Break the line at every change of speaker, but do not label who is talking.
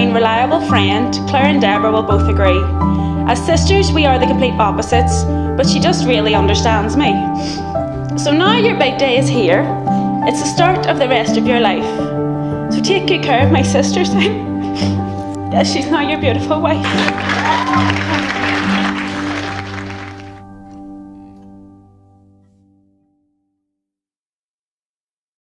kind, reliable friend, Claire and Deborah will both agree. As sisters, we are the complete opposites, but she just really understands me. So now your big day is here. It's the start of the rest of your life. So take good care of my sister, as she's now your beautiful wife.